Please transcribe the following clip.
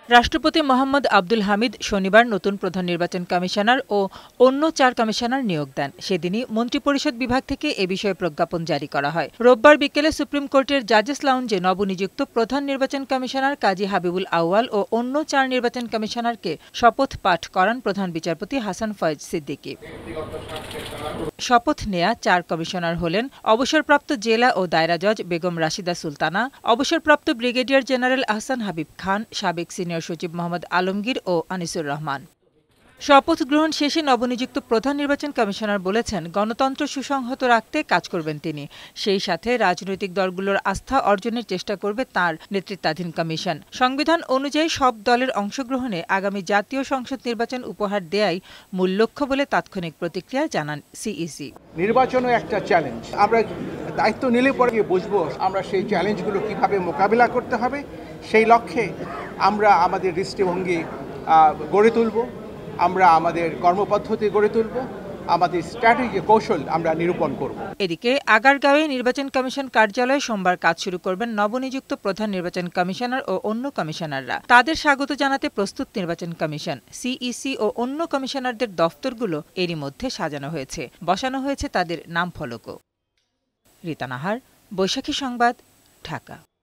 রাষ্ট্রপতি মোহাম্মদ আব্দুল হামিদ শনিবার নতুন প্রধান নির্বাচন কমিশনার ও অন্য ৪ কমিশনার নিয়োগ দেন। সেদিনই মন্ত্রিপরিষদ বিভাগ থেকে এ বিষয়ে প্রজ্ঞাপন জারি করা হয়। রোববার বিকেলে সুপ্রিম কোর্টের জাজেস লাউঞ্জে নবনিযুক্ত প্রধান নির্বাচন কমিশনার কাজী হাবিবুল আউয়াল ও অন্য ৪ নির্বাচন কমিশনারকে শপথ পাঠ করান প্রধান বিচারপতি হাসান ফয়েজ সিদ্দিকী। শপথ নেয়া ৪ কমিশনার হলেন অবসরপ্রাপ্ত জেলা ও দায়রা জজ বেগম রাশিদা সুলতানা, অবসরপ্রাপ্ত ব্রিগেডিয়ার জেনারেল আহসান হাবিব খান, সাবেক সিনিয়র সচিব মোহাম্মদ আলমগীর ও আনিসুর রহমান। শপথ গ্রহণ শেষে নবনিযুক্ত প্রধান নির্বাচন কমিশনার বলেছেন, গণতন্ত্র সুসংহত রাখতে কাজ করবেন তিনি। সেই সাথে রাজনৈতিক দলগুলোর আস্থা অর্জনের চেষ্টা করবে তাঁর নেতৃত্বাধীন কমিশন। সংবিধান অনুযায়ী সব দলের অংশগ্রহণে আগামী জাতীয় সংসদ নির্বাচন উপহার দেয়াই মূল লক্ষ্য বলে তাৎক্ষণিক প্রতিক্রিয়া জানান সিইসি। নির্বাচনও একটা চ্যালেঞ্জ। আমরা দায়িত্ব নিলে পরে বুঝবো আমরা সেই চ্যালেঞ্জগুলো কিভাবে মোকাবিলা করতে হবে। সেই লক্ষ্যে আমরা আমাদের দৃষ্টিভঙ্গি গড়ে তুলব, আমরা আমাদের কর্মপদ্ধতি গড়ে তুলব, আমাদের স্ট্র্যাটেজি কৌশল আমরা নিরূপণ করব। এদিকে আগারগাঁওয়ে নির্বাচন কমিশন কার্যালয়ে সোমবার কাজ শুরু করবেন নবনিযুক্ত প্রধান নির্বাচন কমিশনার ও অন্য কমিশনাররা। তাদের স্বাগত জানাতে প্রস্তুত নির্বাচন কমিশন। সিইসি ও অন্য কমিশনারদের দফতরগুলো এরই মধ্যে সাজানো হয়েছে, বসানো হয়েছে তাদের নাম ফলকও। রীতা নাহার, বৈশাখী সংবাদ, ঢাকা।